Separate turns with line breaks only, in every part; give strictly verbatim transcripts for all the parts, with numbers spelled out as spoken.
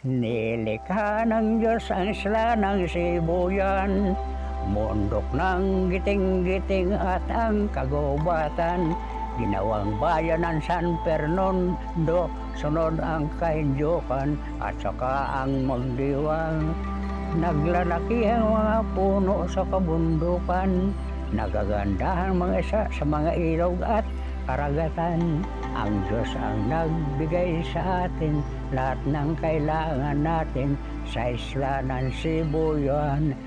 Nilikha ng Diyos ang isla ng Sibuyan, mundok ng giting-giting at ang kagubatan. Ginawang bayan ng San Fernando, sunod ang Kainjukan at saka ang Magdiwang. Naglalaki ang mga puno sa kabundukan, nagagandahan mga isa sa mga ilog at karagatan. Ang Diyos ang nagbigay sa atin lahat ng kailangan natin sa isla ng Sibuyan.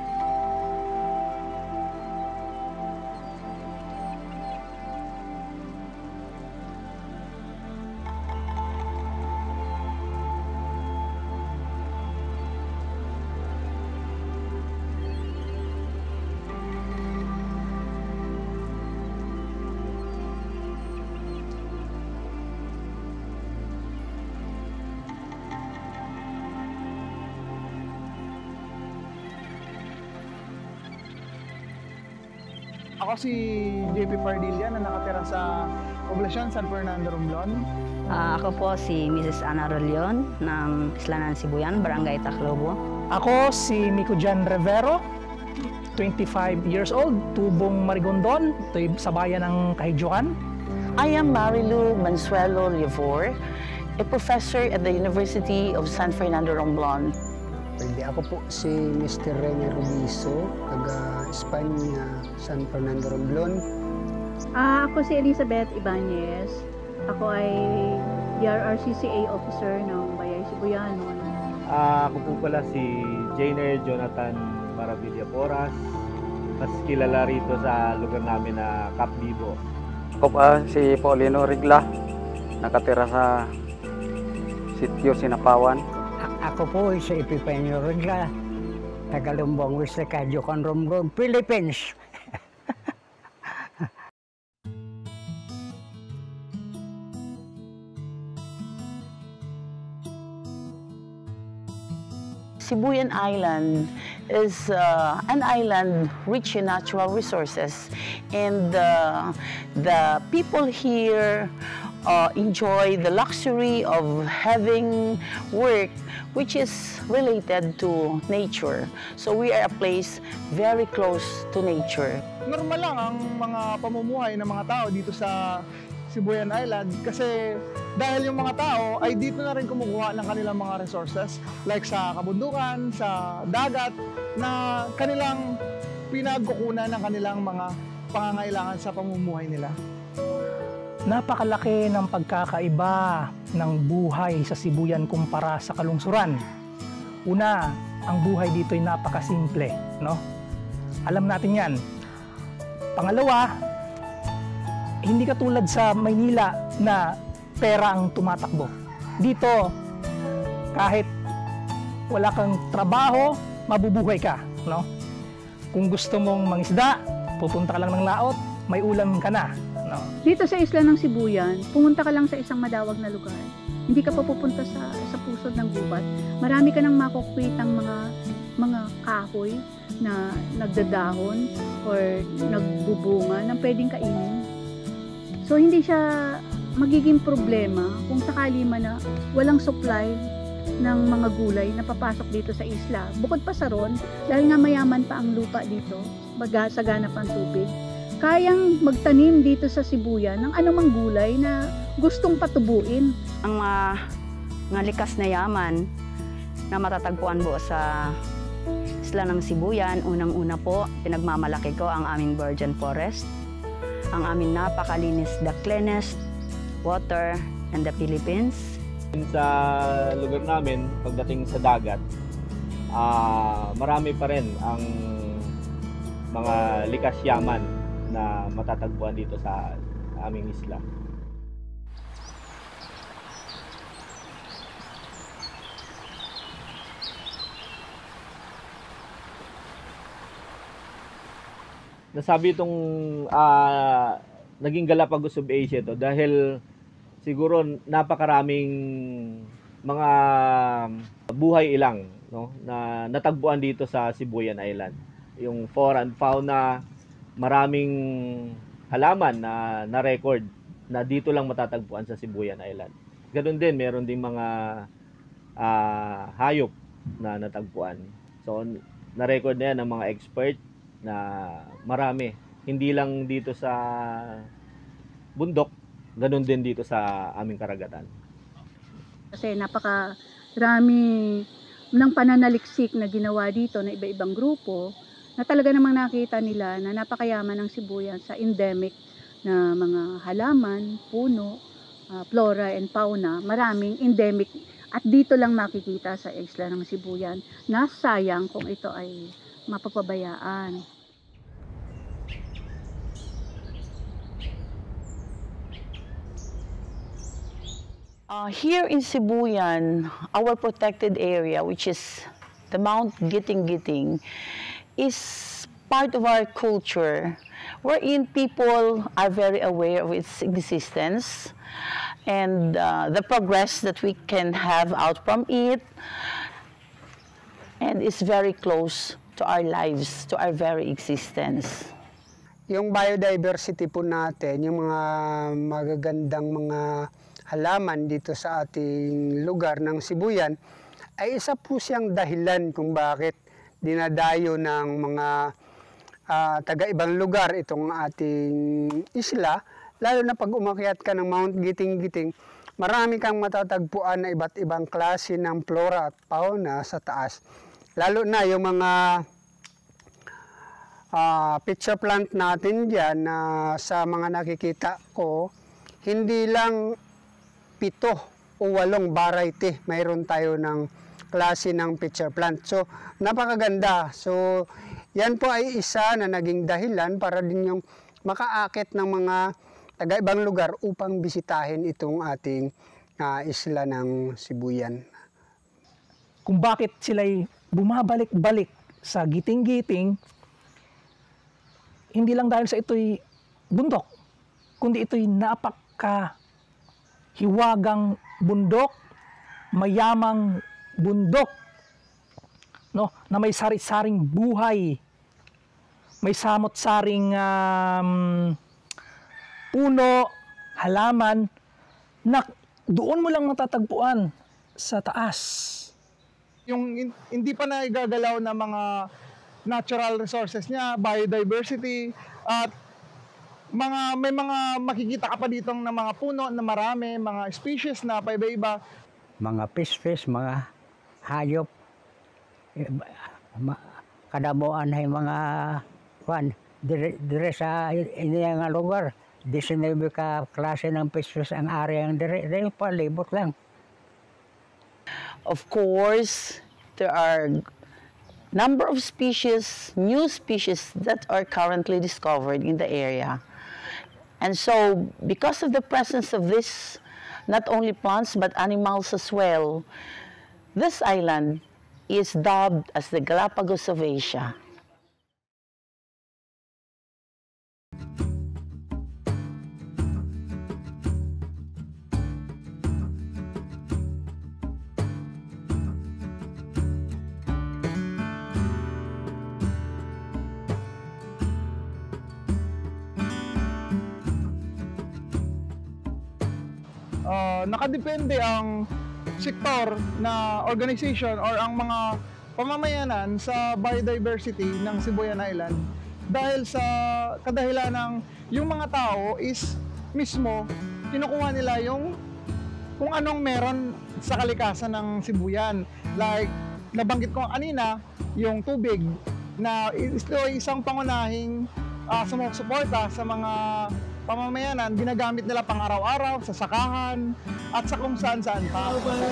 Ako si J P Pardilla na nakatira sa poblasyon San Fernando Romblon.
Uh, ako po si Missus Ana Rolyon ng Isla ng Sibuyan, Barangay Taclobo.
Ako si Mico Jan Rivero, twenty-five years old, tubong Marigondon, sa bayan ng Kahijukan.
I am Marilu Mansuelo Livor, a professor at the University of San Fernando Romblon.
Pwede ako po si Mister Rene Rubiso, taga Espanya, San Fernando Romblon.
Ah, ako si Elizabeth Ibanez. Ako ay D R R C C A officer ng Bayay Sibuyanon.
Ah, ako po pala si Jainer Jonathan Maravilla Porras, mas kilala rito sa lugar namin na Capdibo.
Ako pa si Paulino Rigla, nakatira sa sitio Sinapawan.
Ako po si Epipenyo Rigla, Tagalumbong West Kajukan Romblon, Philippines.
Sibuyan Island is uh, an island rich in natural resources, and uh, the people here uh, enjoy the luxury of having work which is related to nature. So we are a place very close to nature.
Normal lang ang mga pamumuhay ng mga tao dito sa Sibuyan Island kasi dahil yung mga tao ay dito na rin kumukuha ng kanilang mga resources like sa kabundukan, sa dagat na kanilang pinagkukunan ng kanilang mga pangangailangan sa pamumuhay nila.
Napakalaki ng pagkakaiba ng buhay sa Sibuyan kumpara sa kalungsuran. Una, ang buhay dito ay napakasimple, no? Alam natin yan. Pangalawa, hindi katulad sa Maynila na pera ang tumatakbo. Dito, kahit wala kang trabaho, mabubuhay ka, no? Kung gusto mong mangisda, pupunta ka lang ng laot, may ulam ka na, no?
Dito sa isla ng Sibuyan, pumunta ka lang sa isang madawag na lugar. Hindi ka pa pupunta sa sa pusod ng gubat. Marami ka nang makukwitang mga mga kahoy na nagdadahon or nagbubunga na pwedeng kainin. So hindi siya magiging problema kung sakali man na walang supply ng mga gulay na papasok dito sa isla. Bukod pa sa ron, dahil nga mayaman pa ang lupa dito, baga sagana pa ang tubig, kayang magtanim dito sa Sibuyan ng anumang gulay na gustong patubuin.
Ang mga, mga likas na yaman na matatagpuan po sa isla ng Sibuyan, unang-una po, pinagmamalaki ko ang aming virgin forest, ang aming napakalinis, the cleanest water in the Philippines.
Sa lugar namin, pagdating sa dagat, uh, marami pa rin ang mga likas yaman na matatagpuan dito sa aming isla. Nasabi itong uh, naging Galapagos of Asia to dahil siguro napakaraming mga buhay ilang, no, na natagpuan dito sa Sibuyan Island. Yung flora and fauna, maraming halaman na na-record na dito lang matatagpuan sa Sibuyan Island. Ganoon din, meron ding mga uh, hayop na natagpuan. So, na-record na yan ng mga expert na marami. Hindi lang dito sa bundok, ganun din dito sa aming karagatan.
Kasi napaka rami ng pananaliksik na ginawa dito na iba-ibang grupo na talaga namang nakita nila na napakayaman ng Sibuyan sa endemic na mga halaman, puno, uh, flora and fauna. Maraming endemic at dito lang makikita sa isla ng Sibuyan na sayang kung ito ay mapapabayaan.
Uh, here in Sibuyan, our protected area, which is the Mount Giting-Giting, is part of our culture, wherein people are very aware of its existence and uh, the progress that we can have out from it, and is very close to our lives, to our very existence.
Yung biodiversity po natin, yung mga magagandang mga halaman dito sa ating lugar ng Sibuyan, ay isa po siyang dahilan kung bakit dinadayo ng mga uh, taga-ibang lugar itong ating isla. Lalo na pag umakyat ka ng Mount Giting-Giting, marami kang matatagpuan na iba't ibang klase ng flora at fauna sa taas. Lalo na yung mga uh, pitcher plant natin dyan na uh, sa mga nakikita ko, hindi lang pito o walong variety mayroon tayo ng klase ng pitcher plant. So, napakaganda. So, yan po ay isa na naging dahilan para din yung makaakit ng mga taga-ibang lugar upang bisitahin itong ating uh, isla ng Sibuyan.
Kung bakit sila'y bumabalik-balik sa Giting-Giting, hindi lang dahil sa ito'y bundok, kundi ito'y napaka hiwagang bundok, mayamang bundok, no, na may sari-saring buhay, may samot-saring um, puno, halaman, na doon mo lang matatagpuan sa taas.
Yung hindi pa naigagalaw na mga natural resources niya, biodiversity, at mga may mga makikita ka pa ditong na mga puno na marami, mga species na paiba-iba.
Mga fish-fish, mga hayop, kadamuan ay mga kwan, dire, dire sa inyang lugar. Disinebe ka klase ng fish-fish ang area ang dire, dire palibot lang.
Of course, there are number of species, new species that are currently discovered in the area. And so, because of the presence of this, not only plants but animals as well, this island is dubbed as the Galapagos of Asia.
Uh, nakadepende ang sektor na organization or ang mga pamamayanan sa biodiversity ng Sibuyan Island dahil sa kadahilan ng yung mga tao is mismo kinukuha nila yung kung anong meron sa kalikasan ng Sibuyan. Like nabanggit ko kanina, yung tubig na ito ay isang pangunahing uh, sumusuporta sa mga pamamayanan, ginagamit nila pang araw-araw sa sakahan at sa kung saan-saan pa.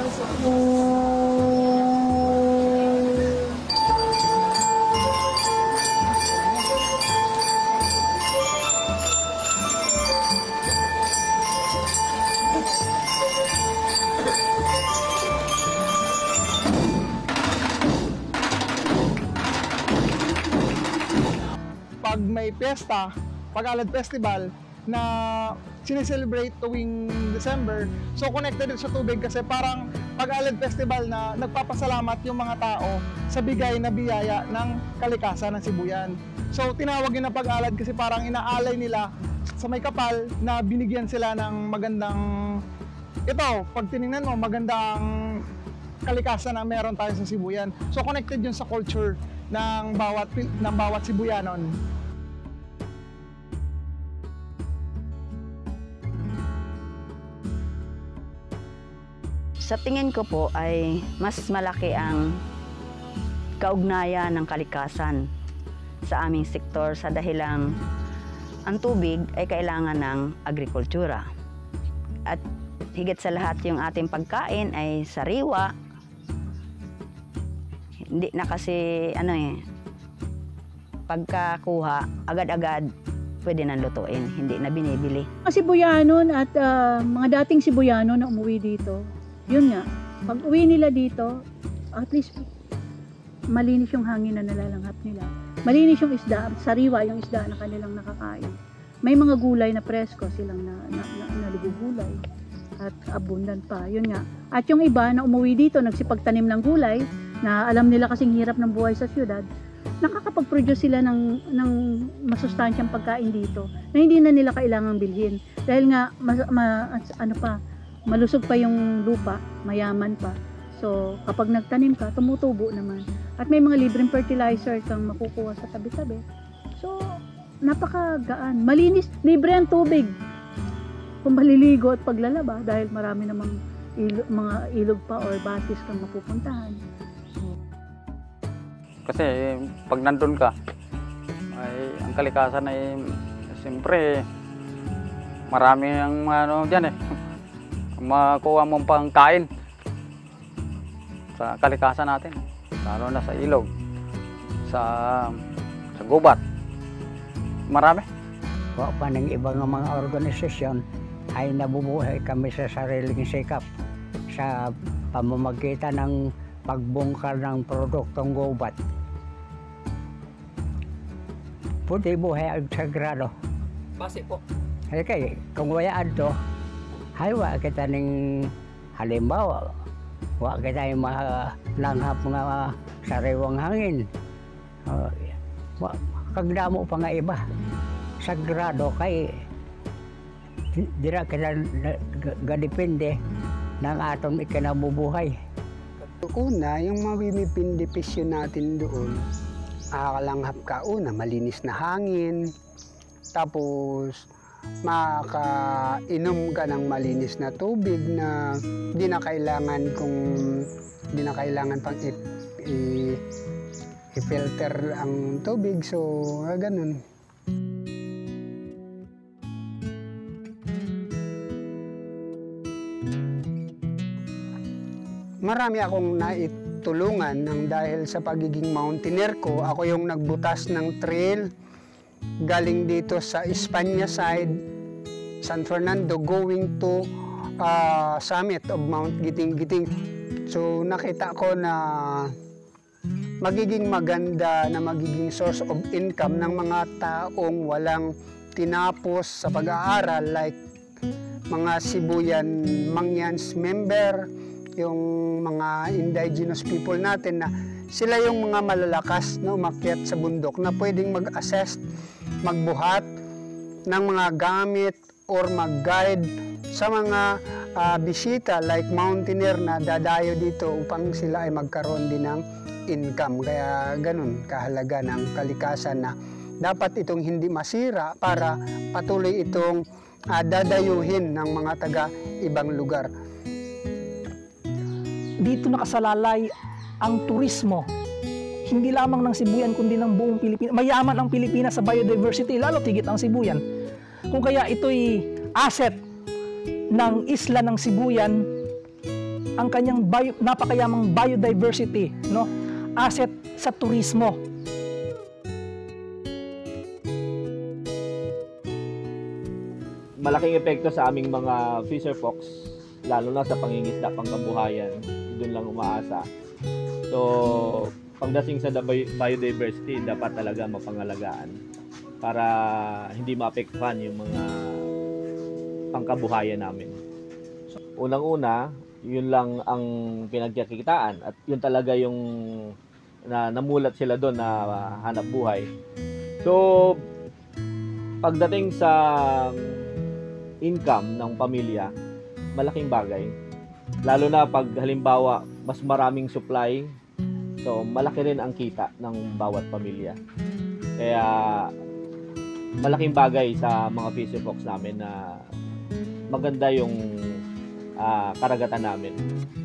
Pag may piyesta, Pag-Alad Festival, na sineselebrate tuwing December. So connected sa tubig kasi parang Pag-Alad Festival na nagpapasalamat yung mga tao sa bigay na biyaya ng kalikasan ng Sibuyan. So tinawag yun na Pag-Alad kasi parang inaalay nila sa may kapal na binigyan sila ng magandang, ito, pag tinignan mo, magandang kalikasan na meron tayo sa Sibuyan. So connected yun sa culture ng bawat ng bawat Sibuyanon.
Sa tingin ko po ay mas malaki ang kaugnayan ng kalikasan sa aming sektor sa dahilang ang tubig ay kailangan ng agrikultura. At higit sa lahat yung ating pagkain ay sariwa. Hindi na kasi ano eh, pagkakuha agad-agad pwede nang lutuin, hindi na binibili.
Mga Sibuyanon at uh, mga dating Sibuyano na umuwi dito, yun nga, pag uwi nila dito, at least malinis yung hangin na nalalanghap nila. Malinis yung isda, sariwa yung isda na kanilang nakakain. May mga gulay na presko silang na, na, na, nalugugulay at abundant pa. Yun nga. At yung iba na umuwi dito, nagsipagtanim ng gulay, na alam nila kasing hirap ng buhay sa syudad, nakakapag-produce sila ng, ng masustansyang pagkain dito na hindi na nila kailangang bilhin. Dahil nga, mas, ma, ano pa, malusog pa yung lupa, mayaman pa. So, kapag nagtanim ka, tumutubo naman. At may mga libreng fertilizer kang makukuha sa tabi-tabi. So, napakagaan. Malinis, libre ang tubig. Kung maliligo at paglalaba dahil marami namang ilo, mga ilog pa or batis kang mapupuntahan.
Kasi pag nandun ka, ay ang kalikasan ay siyempre marami ang ano diyan eh. Makuha mong pangkain sa kalikasan natin, lalo na sa ilog, sa sa gubat. Marami.
O pa ng ibang mga organisasyon ay nabubuhay kami sa sariling sikap sa pamamagitan ng pagbungkal ng produktong gubat. Pwede buhay ang sagrado.
Base po.
Okay, kung wayaan to, ay wa kita ning halimbawa, wa kita yung mga langhap mga sariwang hangin. Uh, wa, kagdamo pa nga iba. Sagrado kay dira kita gadepende ng atong ikinabubuhay.
Una, yung mabibipindipisyon natin doon, akalanghap ka una, malinis na hangin, tapos makainom ka ng malinis na tubig na di na kailangan kung di na kailangan pang i, i, i-filter ang tubig, so ganun. Marami akong naitulungan ng dahil sa pagiging mountaineer ko. Ako yung nagbutas ng trail galing dito sa Espanya side, San Fernando, going to uh, summit of Mount Giting-Giting. So nakita ko na magiging maganda na magiging source of income ng mga taong walang tinapos sa pag-aaral, like mga Sibuyan Mangyans member, yung mga indigenous people natin na sila yung mga malalakas na umakyat sa bundok na pwedeng mag-assess, magbuhat ng mga gamit or mag-guide sa mga uh, bisita like mountaineer na dadayo dito upang sila ay magkaroon din ng income. Kaya ganun kahalaga ng kalikasan na dapat itong hindi masira para patuloy itong uh, dadayuhin ng mga taga ibang lugar.
Dito nakasalalay ang turismo, hindi lamang ng Sibuyan kundi ng buong Pilipinas. Mayaman ang Pilipinas sa biodiversity, lalo tigit ang Sibuyan. Kung kaya ito'y asset ng isla ng Sibuyan, ang kanyang bio, napakayamang biodiversity, no? Asset sa turismo.
Malaking epekto sa aming mga fisher folks, lalo na sa pangingisda, pangkabuhayan. Doon lang umaasa. So, pagdating sa biodiversity, dapat talaga mapangalagaan para hindi maapektuhan yung mga pangkabuhayan namin. Unang-una, yun lang ang pinagkikitaan at yun talaga yung na, namulat sila doon na hanap buhay. So, pagdating sa income ng pamilya, malaking bagay. Lalo na pag halimbawa mas maraming supply. So, malaki rin ang kita ng bawat pamilya. Kaya, malaking bagay sa mga fishing folks namin na maganda yung uh, karagatan namin.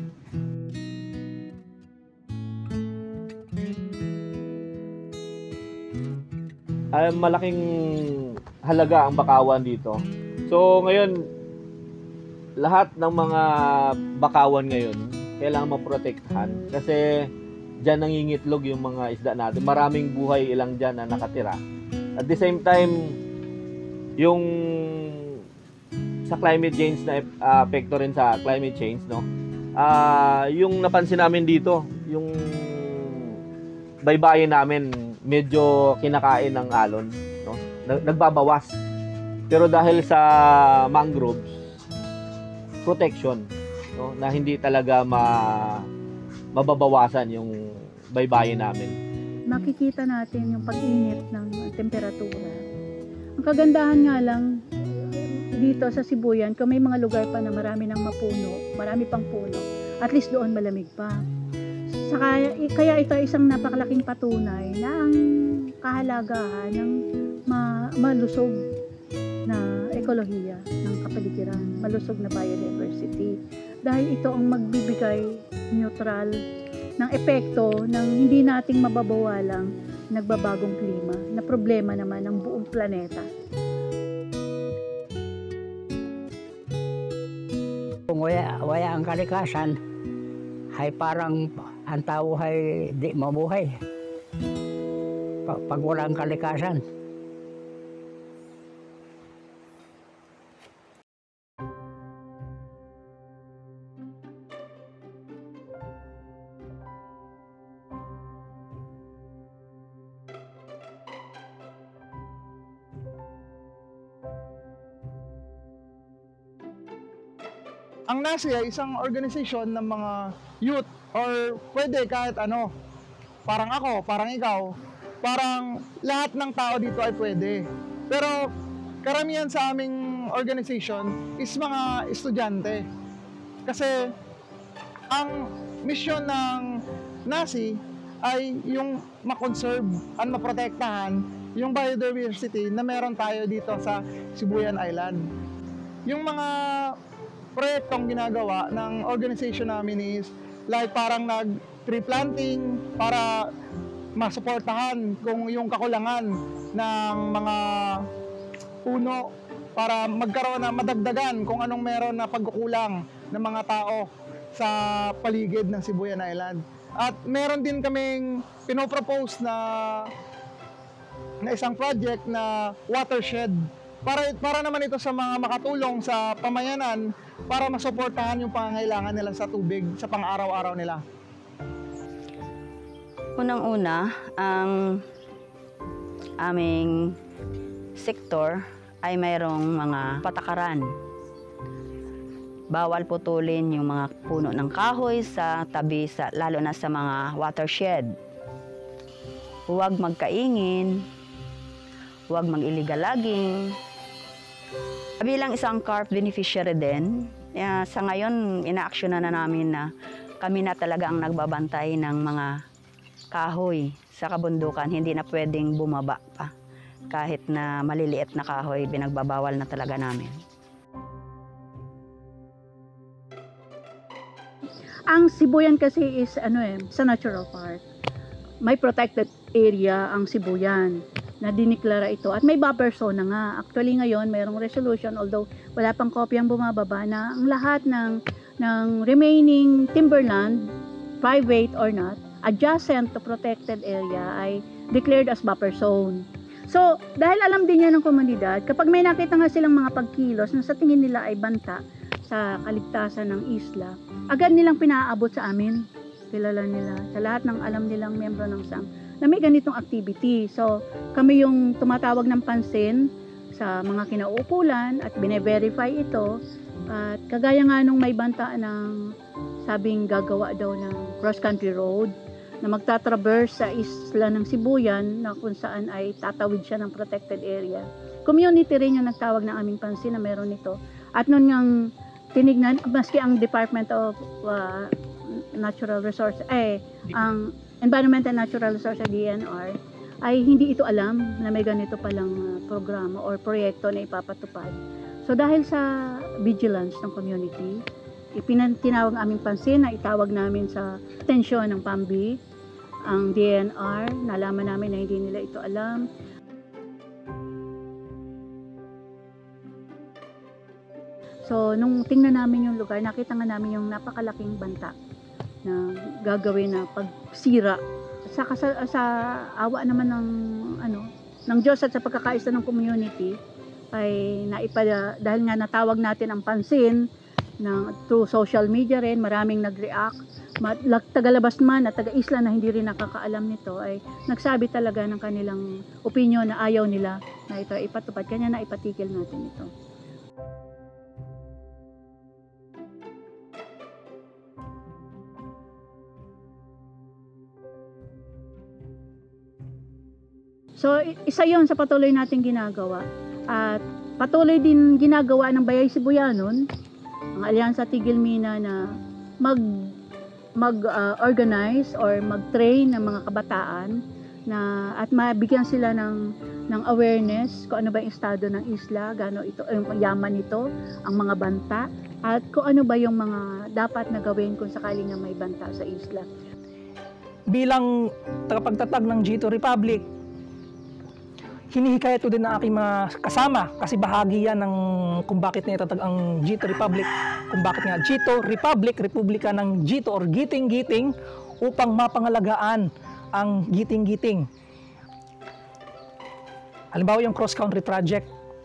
Ay, malaking halaga ang bakawan dito. So, ngayon, lahat ng mga bakawan ngayon, kailangan maprotektahan kasi diyan nangingitlog yung mga isda natin. Maraming buhay ilang diyan na nakatira. At the same time, yung sa climate change na uh, apekto rin sa climate change, no? Uh, yung napansin namin dito, yung baybayin namin medyo kinakain ng alon, no? Nagbabawas. Pero dahil sa mangroves, protection, no? Na hindi talaga ma mababawasan yung baybayin namin.
Makikita natin yung pag-init ng temperatura. Ang kagandahan nga lang dito sa Sibuyan, kung may mga lugar pa na marami ng mapuno, marami pang puno, at least doon malamig pa. Saka, kaya ito isang napakalaking patunay na ang kahalagahan ng ma malusog na ekolohiya ng kapaligiran, malusog na biodiversity. Dahil ito ang magbibigay neutral ng epekto ng hindi nating mababawalang nagbabagong klima na problema naman ng buong planeta.
Kung wala, wala ang kalikasan, ay parang ang tao ay di mabuhay. Pag wala ang kalikasan.
Ang N A S I ay isang organization ng mga youth or pwede kahit ano. Parang ako, parang ikaw, parang lahat ng tao dito ay pwede. Pero karamihan sa aming organization is mga estudyante. Kasi ang mission ng N A S I ay yung makonserve at maprotektahan yung biodiversity na meron tayo dito sa Sibuyan Island. Yung mga proyektong ginagawa ng organization namin is like parang nag-tree planting para masuportahan kung yung kakulangan ng mga puno para magkaroon na madagdagan kung anong meron na pagkukulang ng mga tao sa paligid ng Sibuyan Island. At meron din kaming pinopropose na na isang project na watershed para para naman ito sa mga makatulong sa pamayanan para masuportahan yung pangangailangan nila sa tubig sa pang-araw-araw nila.
Unang-una, ang aming sektor ay mayroong mga patakaran. Bawal putulin yung mga puno ng kahoy sa tabi, sa, lalo na sa mga watershed. Huwag magkaingin, huwag mag-illegal logging. Bilang isang carp beneficiary din, uh, sa ngayon, ina-actionan na namin na kami na talaga ang nagbabantay ng mga kahoy sa kabundukan. Hindi na pwedeng bumaba pa. Kahit na maliliit na kahoy, binagbabawal na talaga namin.
Ang Sibuyan kasi is ano eh, sa natural park. May protected area ang Sibuyan na diniklara ito. At may buffer zone na nga. Actually ngayon, mayroong resolution, although wala pang kopyang bumababa, na ang lahat ng, ng remaining timberland, private or not, adjacent to protected area ay declared as buffer zone. So, dahil alam din yan ng komunidad, kapag may nakita nga silang mga pagkilos na sa tingin nila ay banta sa kaligtasan ng isla, agad nilang pinaabot sa amin. Kilala nila. Sa lahat ng alam nilang miyembro ng S A M na may ganitong activity. So, kami yung tumatawag ng pansin sa mga kinauukulan at bine-verify ito. At kagaya nga nung may banta ng sabing gagawa daw ng cross-country road na magtatraverse sa isla ng Sibuyan na kung saan ay tatawid siya ng protected area. Community rin yung nagtawag ng aming pansin na meron ito. At noon ngang tinignan, maski ang Department of uh, Natural Resource, eh, ang Environment and Natural Resources D N R, ay hindi ito alam na may ganito palang uh, programa or proyekto na ipapatupad. So dahil sa vigilance ng community, ipinantinawag aming pansin na itawag namin sa atensyon ng P A M B ang D N R, nalaman namin na hindi nila ito alam. So nung tingnan namin yung lugar, nakita nga namin yung napakalaking banta na gagawin na pagsira. Sa, sa, sa awa naman ng ano ng Diyos at sa pagkakaisa ng community ay naipada, dahil nga natawag natin ang pansin na through social media rin, maraming nag-react, tagalabas man at taga-isla na hindi rin nakakaalam nito ay nagsabi talaga ng kanilang opinion na ayaw nila na ito ipatupad, kanya na ipatigil natin ito. So, isa yon sa patuloy nating ginagawa. At patuloy din ginagawa ng Bayay Sibuyanon, ang Alyansa Tigil Mina na mag mag-organize uh, or mag-train ng mga kabataan na at mabigyan sila ng ng awareness kung ano ba yung estado ng isla, gaano ito yung yaman nito, ang mga banta at kung ano ba yung mga dapat na gawin kung sakaling na may banta sa isla.
Bilang tagapagtatag ng G two Republic, hinihikayat ko din ng aking mga kasama kasi bahagi yan ng kung bakit na itatag ang G two Republic, kung bakit nga G two Republic, Republika ng G two or Giting-Giting upang mapangalagaan ang Giting-Giting. Halimbawa yung cross-country project,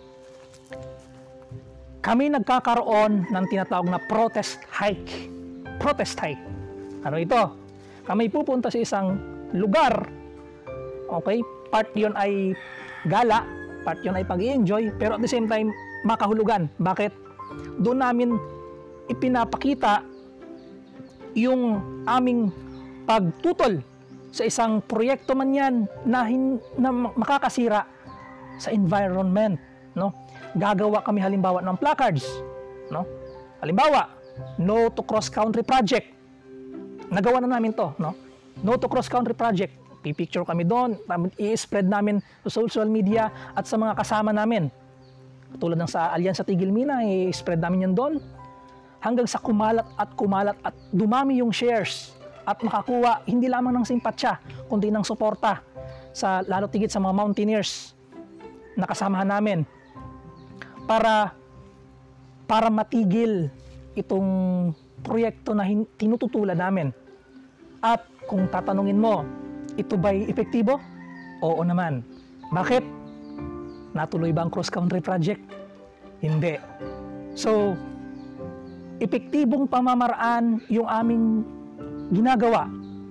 kami nagkakaroon ng tinatawag na protest hike. Protest hike. Ano ito? Kami pupunta sa isang lugar, okay? Part yun ay gala, part yun ay pag-i-enjoy, pero at the same time, makahulugan. Bakit? Doon namin ipinapakita yung aming pagtutol sa isang proyekto man yan na, hin, na makakasira sa environment. No? Gagawa kami halimbawa ng placards. No? Halimbawa, no to cross-country project. Nagawa na namin to. No, no to cross-country project. Pipicture kami doon, i-spread namin sa social media at sa mga kasama namin. Tulad ng sa Alyansa Tigil Mina, i-spread namin yan doon. Hanggang sa kumalat at kumalat at dumami yung shares at makakuha hindi lamang ng simpatsya, kundi ng suporta sa lalo tigit sa mga mountaineers na kasamahan namin para para matigil itong proyekto na tinututulan namin. At kung tatanungin mo, ito ba'y epektibo? Oo naman. Bakit? Natuloy ba ang cross-country project? Hindi. So, epektibong pamamaraan yung aming ginagawa.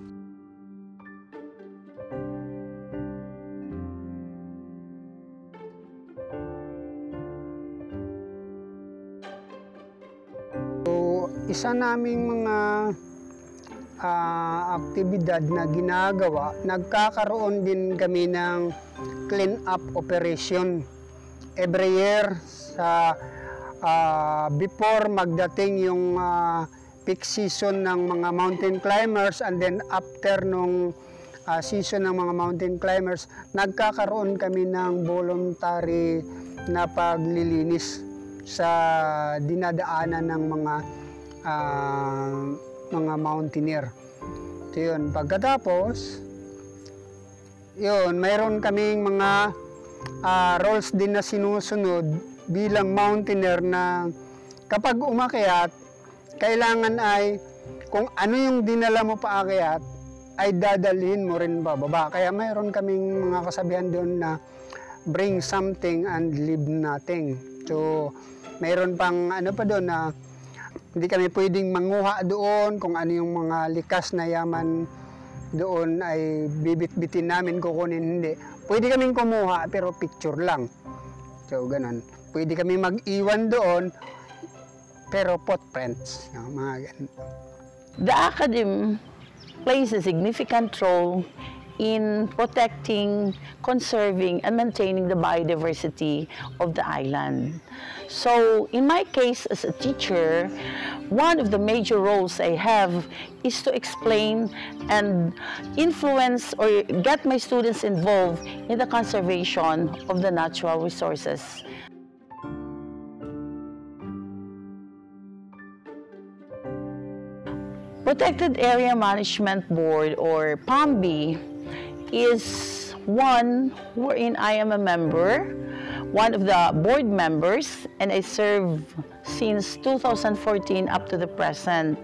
So, isa naming mga Uh, aktibidad na ginagawa, nagkakaroon din kami ng clean up operation every year sa uh, before magdating yung uh, peak season ng mga mountain climbers and then after nung uh, season ng mga mountain climbers, nagkakaroon kami ng voluntary na paglilinis sa dinadaanan ng mga uh, mga mountaineer. Ito yun. Pagkatapos, yun, mayroon kaming mga uh, rules din na sinusunod bilang mountaineer na kapag umakyat, kailangan ay kung ano yung dinala mo paakyat, ay dadalhin mo rin bababa. Kaya mayroon kaming mga kasabihan doon na bring something and leave nothing. So, mayroon pang ano pa doon na hindi kami pwedeng manguha doon kung ano yung mga likas na yaman doon ay bibit-bitin namin, kukunin, hindi. Pwede kaming kumuha pero picture lang. So, ganun. Pwede kami mag-iwan doon pero footprints. Yung mga ganun.
The academy plays a significant role in protecting, conserving, and maintaining the biodiversity of the island. So in my case as a teacher, one of the major roles I have is to explain and influence or get my students involved in the conservation of the natural resources. Protected Area Management Board, or P A M B, is one wherein I am a member, one of the board members, and I serve since two thousand fourteen up to the present.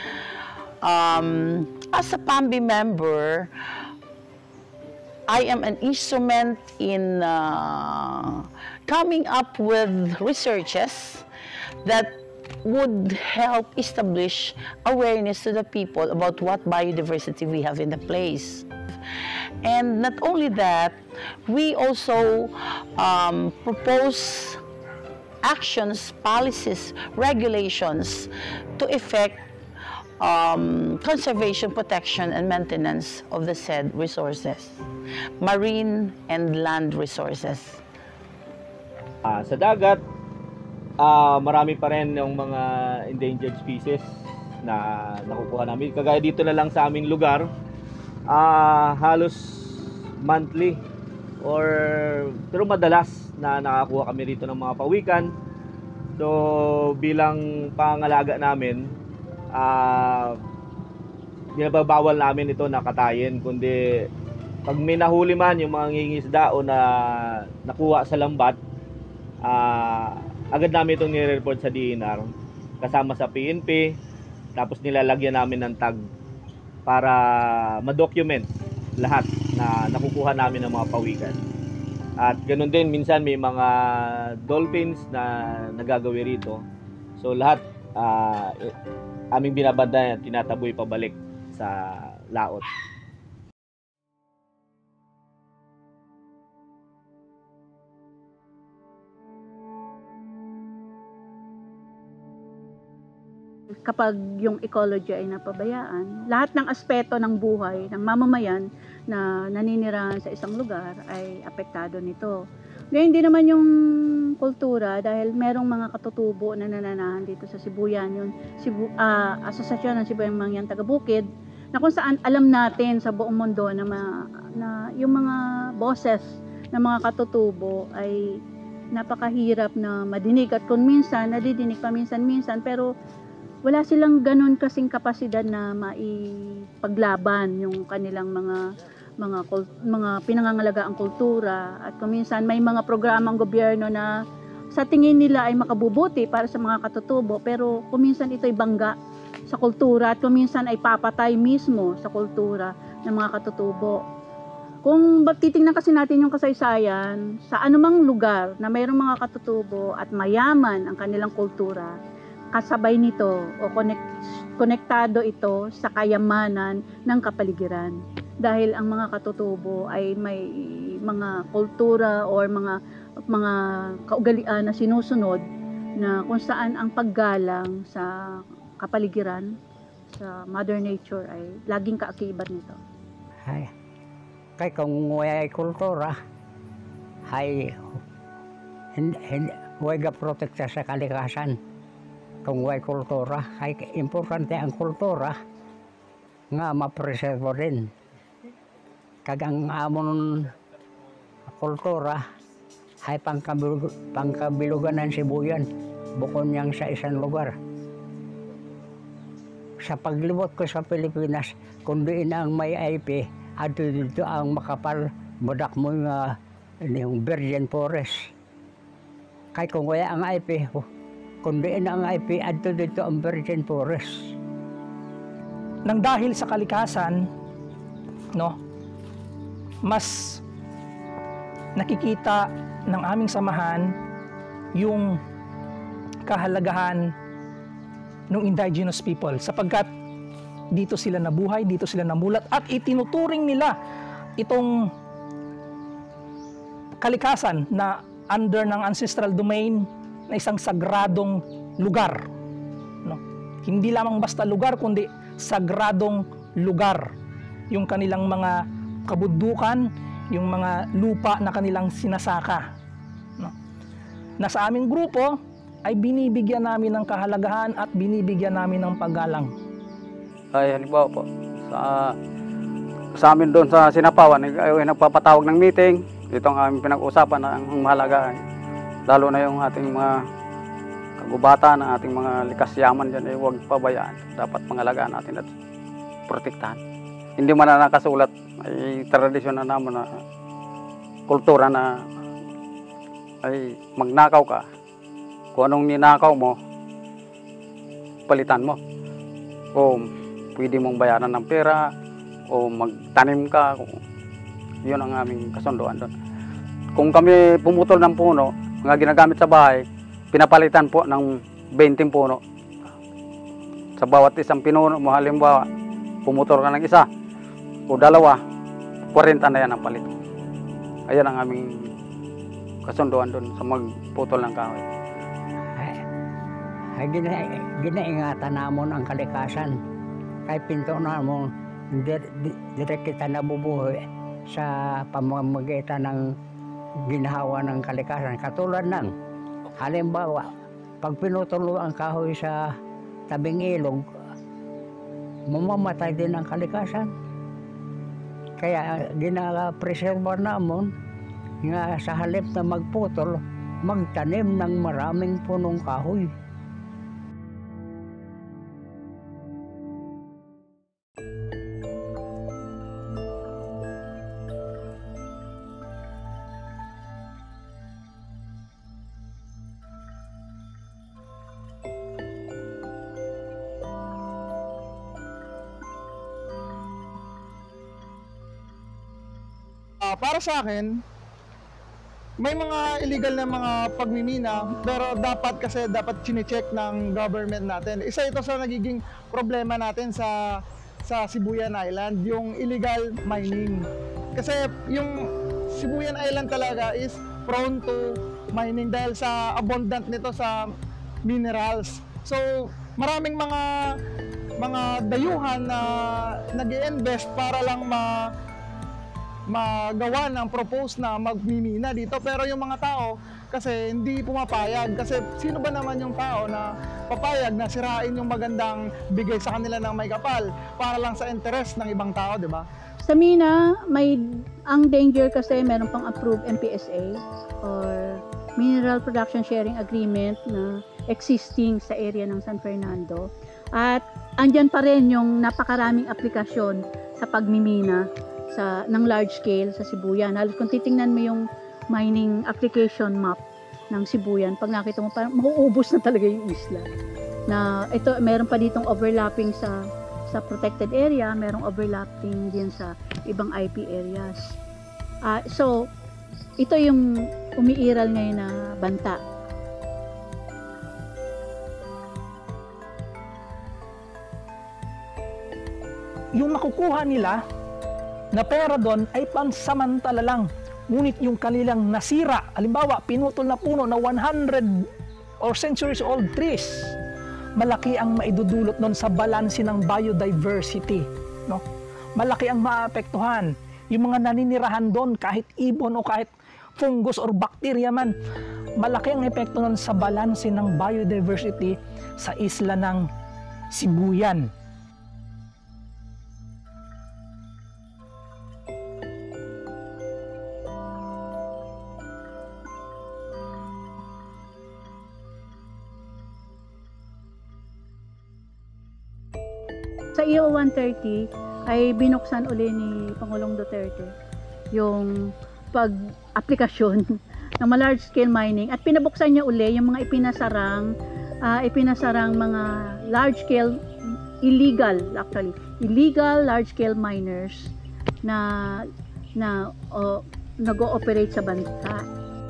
Um, as a P A M B member, I am an instrument in uh, coming up with researches that would help establish awareness to the people about what biodiversity we have in the place. And not only that, we also um, propose actions, policies, regulations to effect um, conservation, protection, and maintenance of the said resources, marine and land resources.
Uh, sa dagat, Uh, marami pa rin yung mga endangered species na nakukuha namin. Kagaya dito na lang sa aming lugar, uh, halos monthly or pero madalas na nakakuha kami rito ng mga pawikan. So bilang pangalaga namin, uh, binabawal namin ito na katayin, kundi pag may nahuli man yung mga ngingisda o na nakuha sa lambat, uh, agad namin itong nire-report sa D N R kasama sa P N P, tapos nilalagyan namin ng tag para ma-document lahat na nakukuha namin ng mga pawikan. At ganoon din, minsan may mga dolphins na nagagawi rito. So lahat uh, aming binabanda, tinataboy pabalik sa laot.
Kapag yung ecology ay napabayaan, lahat ng aspeto ng buhay ng mamamayan na naninirahan sa isang lugar ay apektado nito. Ngayon, hindi naman yung kultura, dahil merong mga katutubo na nananahan dito sa Sibuyan, yung Sibu, uh, Asosasyon ng Sibuyan Mangyan Taga-Bukid, na kung saan alam natin sa buong mundo na, ma, na yung mga boses ng mga katutubo ay napakahirap na madinig, at kung minsan, nadidinig pa minsan-minsan, pero wala silang ganun kasing kapasidad na maipaglaban yung kanilang mga mga mga pinangangalagaan kultura. At kung minsan may mga programang gobyerno na sa tingin nila ay makabubuti para sa mga katutubo, pero kung minsan ito'y bangga sa kultura, at kung minsan ay papatay mismo sa kultura ng mga katutubo. Kung titingnan kasi natin yung kasaysayan, sa anumang lugar na mayroong mga katutubo at mayaman ang kanilang kultura, kasabay nito o connect, konektado ito sa kayamanan ng kapaligiran. Dahil ang mga katutubo ay may mga kultura o mga mga kaugalian na sinusunod, na kung saan ang paggalang sa kapaligiran, sa Mother Nature, ay laging kaakibat nito.
Ay, kay kung may kultura, ay hindi, hindi, huwag protekta sa kalikasan. Kung may kultura, ay importante ang kultura nga mapreservo rin. Kagang amon kultura ay pangkabilug, pangkabilugan ng Sibuyan, bukod niyang sa isang lugar. Sa paglibot ko sa Pilipinas, kung diin ang may I P, at dito ang makapal, budak mo yung, uh, yung virgin forest. Kaya kung wala ang I P, kundi ang I P, adto dito ang virgin forest.
Nang dahil sa kalikasan, no, mas nakikita ng aming samahan yung kahalagahan ng indigenous people, sapagkat dito sila nabuhay, dito sila namulat, at itinuturing nila itong kalikasan na under ng ancestral domain na isang sagradong lugar, no? Hindi lamang basta lugar, kundi sagradong lugar yung kanilang mga kabundukan, yung mga lupa na kanilang sinasaka. No? Na sa aming grupo ay binibigyan namin ng kahalagahan at binibigyan namin ng paggalang.
Ay, halimbawa po, sa, sa amin doon sa Sinapawan, ay, ay nagpapatawag ng meeting. Ito ang aming pinag-usapan na ang mahalagaan. Lalo na yung ating mga kagubatan, ang ating mga likas yaman dyan, ay huwag pabayaan. Dapat pangalagaan natin at protektahan. Hindi man na nakasulat, ay tradisyon na naman na kultura na ay magnakaw ka. Kung anong ninakaw mo, palitan mo. O pwede mong bayaran ng pera, o magtanim ka. Yun ang aming kasunduan doon. Kung kami pumutol ng puno, mga ginagamit sa bahay, pinapalitan po ng twenty puno. Sa bawat isang pinuno mo, halimbawa, pumutol ka ng isa o dalawa, forty na yan ang palit. Ayan ang aming kasunduan doon sa magputol ng kahoy.
Ay, ay gina, ginaingatan namon ang kalikasan. Kay pinto namon, di, di, dire kita nabubuhay sa pamamagitan ng ginhawa ng kalikasan. Katulad ng, halimbawa, pag pinutulo ang kahoy sa tabing ilog, mamamatay din ang kalikasan. Kaya gina-preserve namon nga sa halip na magputol, magtanim ng maraming punong kahoy.
Uh, para sa akin, may mga illegal na mga pagmimina, pero dapat kasi dapat chine-check ng government natin. Isa ito sa nagiging problema natin sa sa Sibuyan Island, yung illegal mining. Kasi yung Sibuyan Island talaga is prone to mining dahil sa abundant nito sa minerals. So, maraming mga mga dayuhan na nag-i-invest para lang ma magawa ng propose na magmimina dito, pero yung mga tao kasi hindi pumapayag. Kasi sino ba naman yung tao na papayag na sirain yung magandang bigay sa kanila ng may kapal para lang sa interest ng ibang tao, di ba?
Sa mina, may ang danger kasi meron pang approved M P S A or Mineral Production Sharing Agreement na existing sa area ng San Fernando. At andyan pa rin yung napakaraming aplikasyon sa pagmimina sa ng large scale sa Sibuyan. Halos kung titingnan mo yung mining application map ng Sibuyan, pag nakita mo parang mauubos na talaga yung isla. Na ito, meron pa ditong overlapping sa sa protected area, merong overlapping din sa ibang I P areas. Uh, so, ito yung umiiral ngayon na banta.
Yung makukuha nila na pera doon ay pansamantala lang. Ngunit yung kanilang nasira, halimbawa, pinutol na puno na one hundred or centuries old trees, malaki ang maidudulot doon sa balanse ng biodiversity. No? Malaki ang maapektuhan. Yung mga naninirahan doon, kahit ibon o kahit fungus or bacteria man, malaki ang epekto doon sa balanse ng biodiversity sa isla ng Sibuyan.
Sa E O one thirty ay binuksan uli ni Pangulong Duterte yung pag-aplikasyon ng mga large scale mining at pinabuksan niya uli yung mga ipinasarang uh, ipinasarang mga large scale illegal actually illegal large scale miners na na uh, nag-ooperate sa bansa.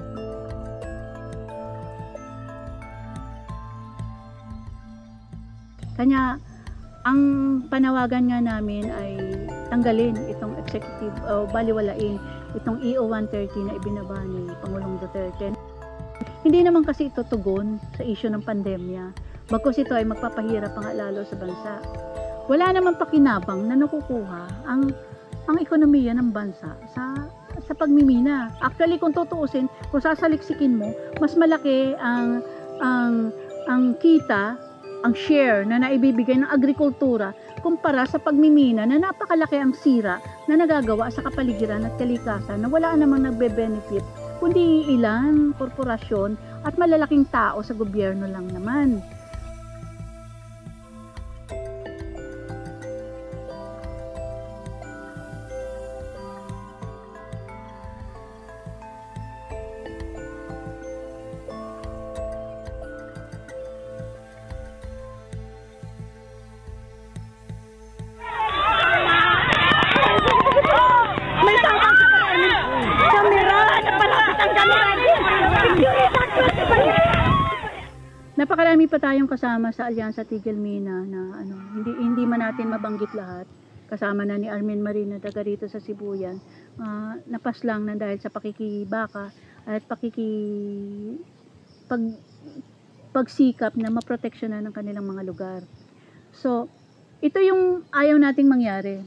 Kanya ang panawagan nga namin ay tanggalin itong executive o uh, baliwalain itong E O one thirty na ibinaba ni Pangulong Duterte. Hindi naman kasi ito tugon sa issue ng pandemya, bagkus ito ay magpapahirap pa nga lalo sa bansa. Wala naman pakinabang na nakukuha ang ang ekonomiya ng bansa sa sa pagmimina. Actually, kung tutuusin, kung sasaliksikin mo, mas malaki ang ang ang kita, ang share na naibibigay ng agrikultura kumpara sa pagmimina na napakalaki ang sira na nagagawa sa kapaligiran at kalikasan na wala namang nagbe-benefit kundi ilan korporasyon at malalaking tao sa gobyerno lang naman. Napakarami pa tayong kasama sa Alyansa Tigil Mina na ano, hindi hindi man natin mabanggit lahat. Kasama na ni Armin Marina taga rito sa Sibuyan. Uh, napas lang na dahil sa pakikibaka at pakiki pag pagsikap na maproteksyonan ng kanilang mga lugar. So, ito yung ayaw nating mangyari.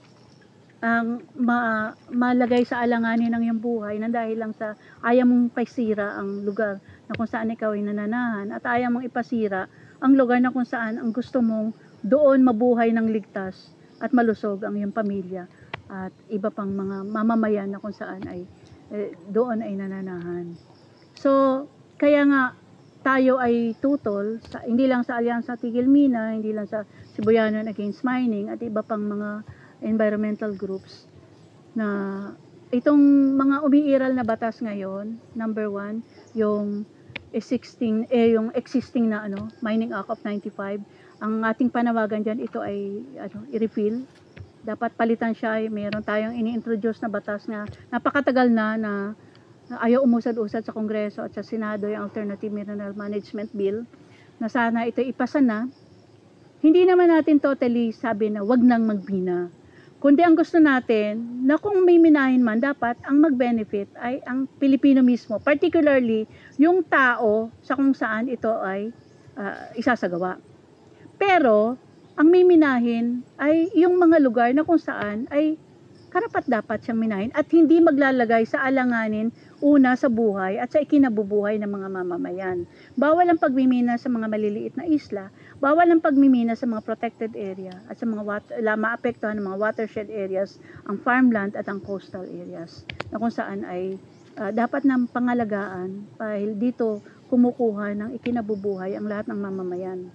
Ang ma, malagay sa alanganin ng iyong buhay na dahil lang sa ayaw mong paisira ang lugar na kung saan ikaw ay nananahan at ayaw mong ipasira ang lugar na kung saan ang gusto mong doon mabuhay ng ligtas at malusog ang iyong pamilya at iba pang mga mamamayan na kung saan ay eh, doon ay nananahan. So, kaya nga tayo ay tutol, sa, hindi lang sa Alyansa Tigil Mina, hindi lang sa Sibuyanon Against Mining at iba pang mga environmental groups na itong mga umiiral na batas ngayon, number one, yung existing, eh, yung existing na ano, Mining Act of ninety-five, ang ating panawagan dyan, ito ay ano, i-repeal. Dapat palitan siya, ay mayroon tayong ini-introduce na batas na napakatagal na na ayaw umusad-usad sa Kongreso at sa Senado, yung Alternative Mineral Management Bill, na sana ito ipasa na. Hindi naman natin totally sabi na wag nang magbina. Kundi ang gusto natin, na kung may minahin man, dapat ang mag-benefit ay ang Pilipino mismo. Particularly, yung tao sa kung saan ito ay uh, isasagawa. Pero, ang may minahin ay yung mga lugar na kung saan ay karapat-dapat siyang minahin at hindi maglalagay sa alanganin una sa buhay at sa ikinabubuhay ng mga mamamayan. Bawal ang pagmimina sa mga maliliit na isla, bawal ang pagmimina sa mga protected area at sa mga water, maapektuhan ng mga watershed areas, ang farmland at ang coastal areas na kung saan ay uh, dapat ng pangalagaan dahil dito kumukuha ng ikinabubuhay ang lahat ng mamamayan.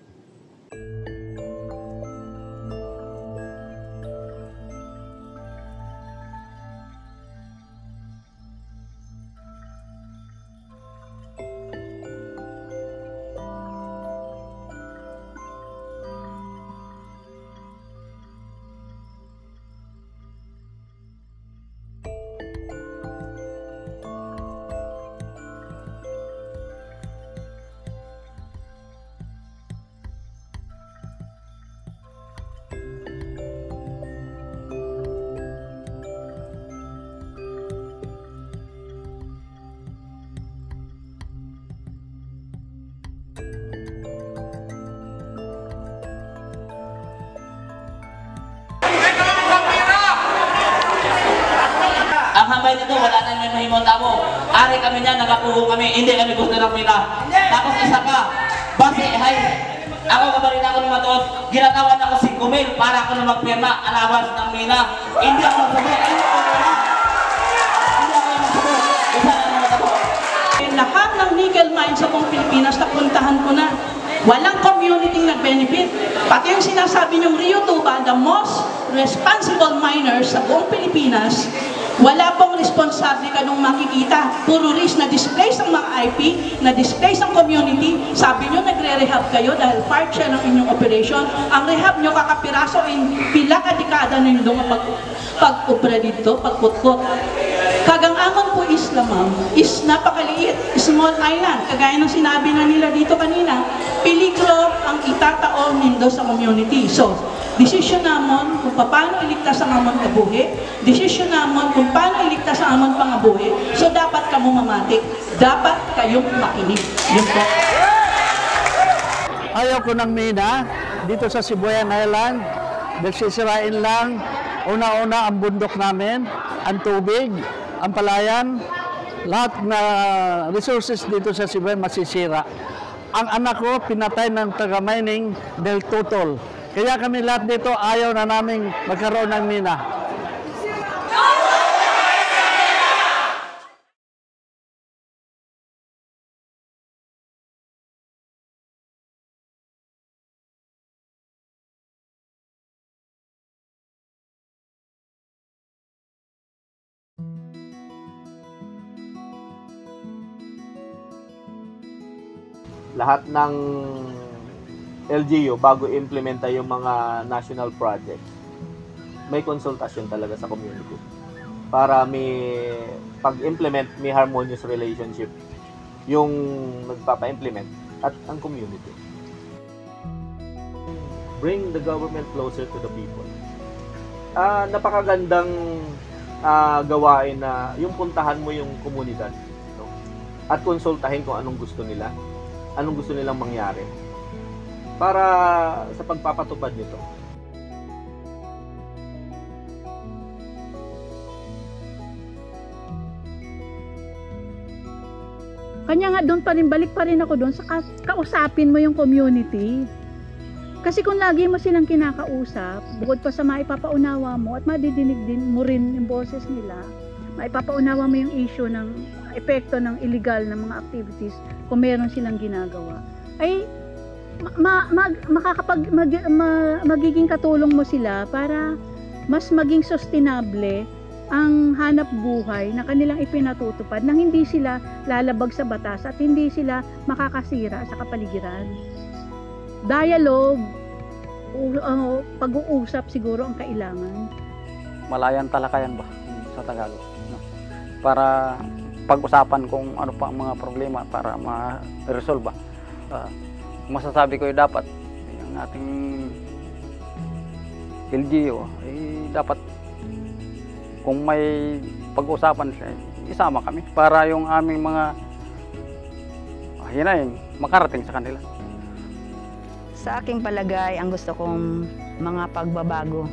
Ang hambay nito, wala na may mahimong tamo. Ari kami niya, nakapuho kami, hindi kami gusto ng mina. Tapos isa pa, base, hay, ako kabarin ako ng matuot, ginatawan ako si Gumil para ako na magpirma, allowance ng mina. Hindi ako magsabi, hindi ako magsabi. Hindi ako magsabi, isa na naman ako.
Lahat ng nickel mines sa buong Pilipinas, napuntahan ko na. Walang community nag-benefit. Pati yung sinasabi niyong Rio Tuba, the most responsible miners sa buong Pilipinas, wala pong responsable ka nung makikita. Puro risk na displace ang mga I P, na displace ang community. Sabi nyo, nagre-rehab kayo dahil part siya ng inyong operation. Ang rehab nyo kakapiraso in pila ka dekada na yung pag, pag-upra dito, pagputkot. Kagangamon po isla, ma'am, is napakaliit, small island. Kagaya ng sinabi na nila dito kanina, peligro ang itataon nindo sa community. So, desisyon namon kung paano iligtas ang amon kabuhi, desisyon namon kung paano iligtas ang amon pangabuhi. So, dapat kamo mamatik, dapat kayong makinig. Yun po.
Ayaw ko ng mina dito sa Sibuyan Island. Nagsisirain lang
Una-una ang bundok namin, ang tubig, ang palayan, lahat na resources dito sa Sibuyan masisira. Ang anak ko pinatay ng taga-mining del tutol. Kaya kami lahat dito ayaw na naming magkaroon ng mina.
Lahat ng L G U bago implementa yung mga national projects, may konsultasyon talaga sa community para may pag-implement, may harmonious relationship yung nagpapa-implement at ang community. Bring the government closer to the people. Ah, napakagandang ah, gawain na yung puntahan mo yung komunidad, no? At konsultahin kung anong gusto nila, anong gusto nilang mangyari para sa pagpapatupad nito.
Kanya nga doon pa rin, balik pa rin ako doon sa ka- kausapin mo yung community. Kasi kung lagi mo silang kinakausap, bukod pa sa maipapaunawa mo at madidinig din mo rin yung boses nila, maipapaunawa mo yung issue ng epekto ng illegal na mga activities kung meron silang ginagawa, ay ma, ma, makakapag, mag, ma, magiging katulong mo sila para mas maging sustainable ang hanap buhay na kanilang ipinatutupad nang hindi sila lalabag sa batas at hindi sila makakasira sa kapaligiran. Dialogue, uh, pag-uusap siguro ang kailangan.
Malayan talakayan ba sa Tagalog? No? Para pag-usapan kung ano pa ang mga problema para ma-resolve ba. Uh, masasabi ko ay dapat yung ating L G U ay dapat kung may pag-usapan siya, isama kami para yung aming mga hinaing makarating sa kanila.
Sa aking palagay, ang gusto kong mga pagbabago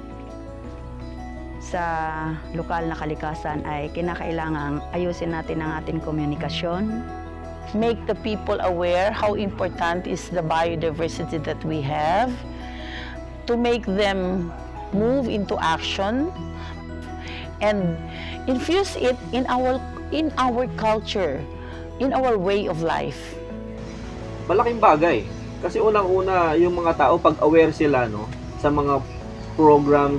sa lokal na kalikasan ay kinakailangang ayusin natin ang ating komunikasyon.
Make the people aware how important is the biodiversity that we have, to make them move into action, and infuse it in our in our culture, in our way of life.
Malaking bagay kasi unang-una yung mga tao pag aware sila no sa mga programs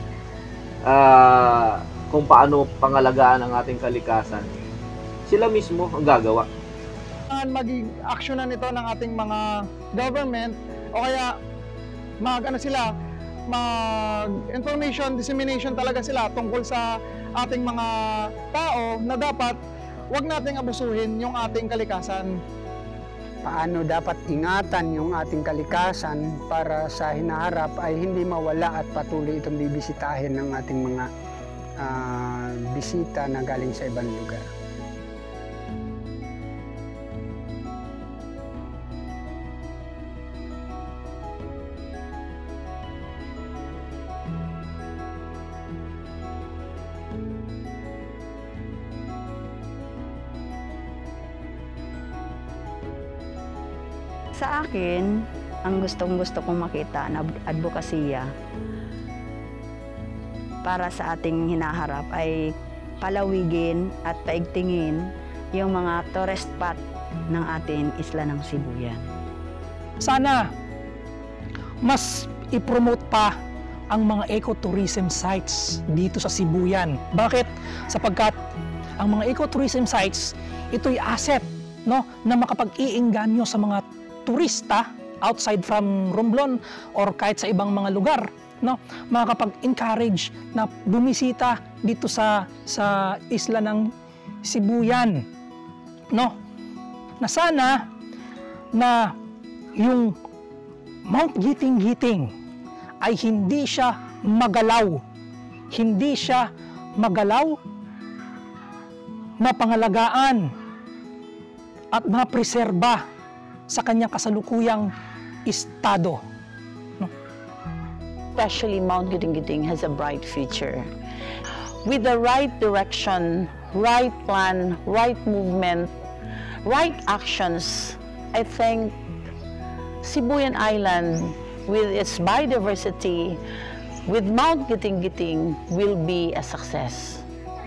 uh, kung paano pangalagaan ang ating kalikasan, sila mismo ang gagawa.
Maging aksyonan ito ng ating mga government o kaya mag ano sila mag-information dissemination talaga sila tungkol sa ating mga tao na dapat wag nating abusuhin yung ating kalikasan.
Paano dapat ingatan yung ating kalikasan para sa hinaharap ay hindi mawala at patuloy itong bibisitahin ng ating mga uh, bisita na galing sa ibang lugar.
Sa akin, ang gustong-gusto kong makita na advokasya para sa ating hinaharap ay palawigin at paigtingin yung mga tourist spot ng ating isla ng Sibuyan.
Sana mas i-promote pa ang mga ecotourism sites dito sa Sibuyan. Bakit? Sapagkat ang mga ecotourism sites, ito'y asset, no, na makapag-iinganyo sa mga turista outside from Romblon or kahit sa ibang mga lugar, no, makakapag-encourage na bumisita dito sa sa isla ng Sibuyan, no, na sana na yung Mount Giting-Giting ay hindi siya magalaw, hindi siya magalaw, mapangalagaan at mapreserba sa kanyang kasalukuyang estado. No?
especially Mount Giting-Giting, has a bright future. With the right direction, right plan, right movement, right actions, I think Sibuyan Island, with its biodiversity, with Mount Giting-Giting, will be a success.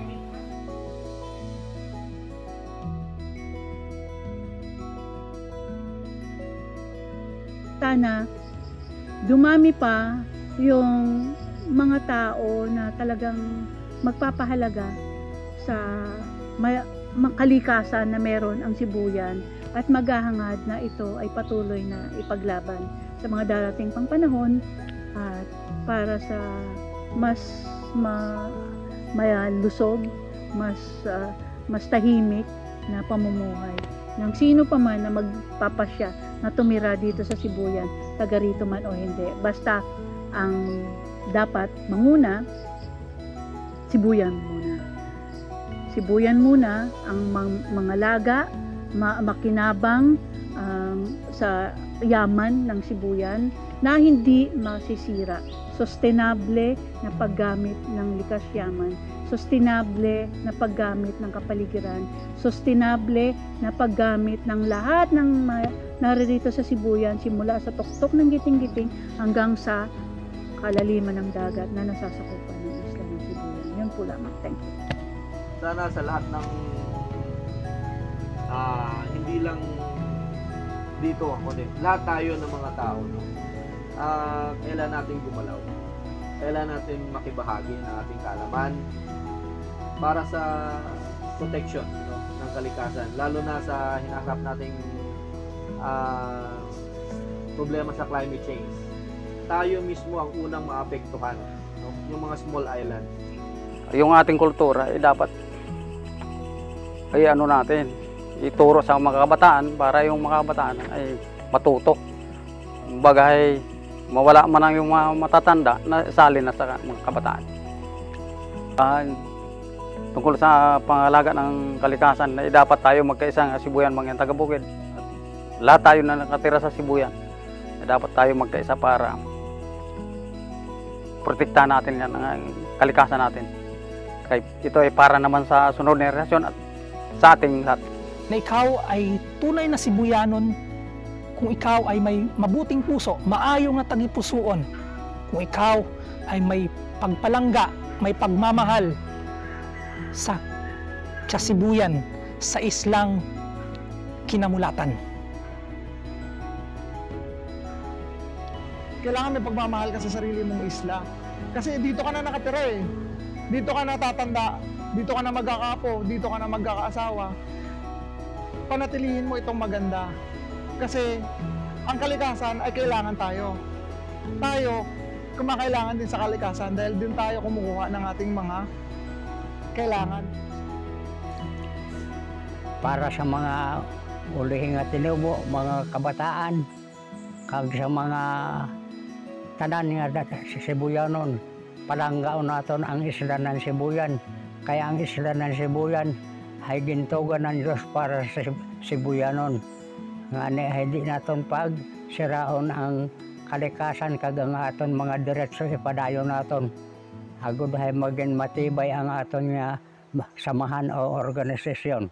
Sana dumami pa yung mga tao na talagang magpapahalaga sa kalikasan na meron ang Sibuyan at maghahangad na ito ay patuloy na ipaglaban sa mga darating pang panahon at para sa mas ma, malusog, mas uh, mas tahimik na pamumuhay ng sino pa man na magpapasya na tumira dito sa Sibuyan, taga rito man o hindi. Basta ang dapat manguna, Sibuyan muna. Sibuyan muna ang mga laga, ma makinabang um, sa yaman ng Sibuyan na hindi masisira. Sustainable na paggamit ng likas yaman, sustainable na paggamit ng kapaligiran, sustainable na paggamit ng lahat ng naririto sa Sibuyan, simula sa tuktok ng Giting-Giting hanggang sa kalaliman ng dagat na nasasakupan ng isla ng Sibuyan. Yun po lamang. Thank you.
Sana sa lahat ng uh, hindi lang dito ako din, lahat tayo ng mga tao, no? Uh, kailan natin gumalaw, kailan natin makibahagi ng ating kaalaman para sa protection, no, ng kalikasan, lalo na sa hinaharap nating uh, problema sa climate change. Tayo mismo ang unang maapektuhan, no? Yung mga small islands.
Yung ating kultura ay dapat ay ano natin, ituro sa mga kabataan para yung mga kabataan ay matuto. Bagay mawala man ang yung mga matatanda na salin na sa mga kabataan. Uh, tungkol sa pangalaga ng kalikasan, ay dapat tayo magkaisa ng Sibuyan mga taga-bukid. Lahat tayo na nakatira sa Sibuyan, ay dapat tayo magkaisa para protektahan natin yan ang kalikasan natin. Kaya ito ay para naman sa sunod na henerasyon at sa ating lahat.
Na ikaw ay tunay na Sibuyanon kung ikaw ay may mabuting puso, maayong na tagipusoon. Kung ikaw ay may pagpalangga, may pagmamahal sa, sa Sibuyan, sa islang kinamulatan.
Kailangan may pagmamahal ka sa sarili mong isla. Kasi dito ka na nakatira eh. Dito ka na tatanda, dito ka na magkakapo, dito ka na magkakaasawa. Panatilihin mo itong maganda. Kasi ang kalikasan ay kailangan tayo. Tayo, kumakailangan din sa kalikasan dahil din tayo kumukuha ng ating mga kailangan.
Para sa mga ulihing at tinubo, mga kabataan, kag sa mga tanan nga sa Sibuyanon, palanggaon naton ang isla ng Sibuyan. Kaya ang isla ng Sibuyan ay gintugan ng Diyos para sa Sibuyanon. Nga ni hindi naton pag siraon ang kalikasan kag ang aton mga diretso ipadayon naton. Agud ay maging matibay ang aton nga samahan o organisasyon.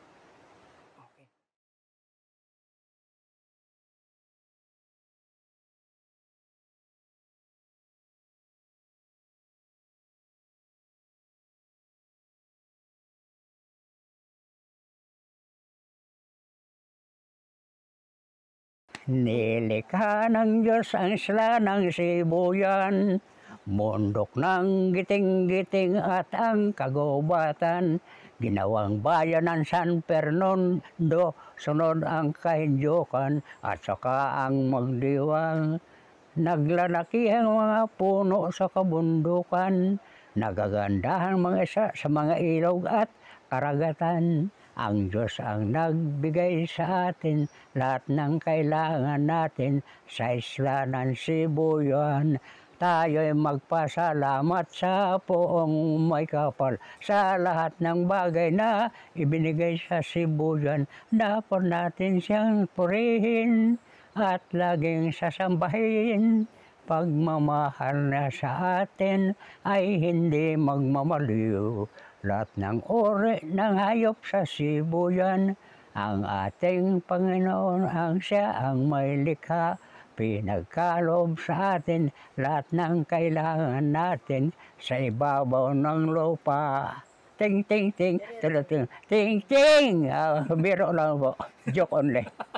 Nilikha ng Diyos ang isla ng Sibuyan, mundok ng giting-giting at ang kagubatan, ginawang bayan ng San Fernando, sunod ang kahindyukan at saka ang magdiwang. Naglalaki ang mga puno sa kabundukan, nagagandahan mga isa sa mga ilog at karagatan. Ang Diyos ang nagbigay sa atin lahat ng kailangan natin sa isla ng Sibuyan. Tayo'y magpasalamat sa Poong may kapal sa lahat ng bagay na ibinigay sa Sibuyan. Dapat natin siyang purihin at laging sasambahin. pagmamahal na sa atin ay hindi magmamaliw. Lahat ng uri ng hayop sa Sibuyan, ang ating Panginoon ang siya ang may likha. Pinagkaloob sa atin lahat ng kailangan natin sa ibabaw ng lupa. Ting ting ting ting ting ting ting. Uh, biro lang po. Joke only.